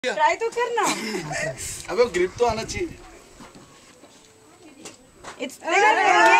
Try तो करना। अबे ग्रिप तो आना चाहिए। It's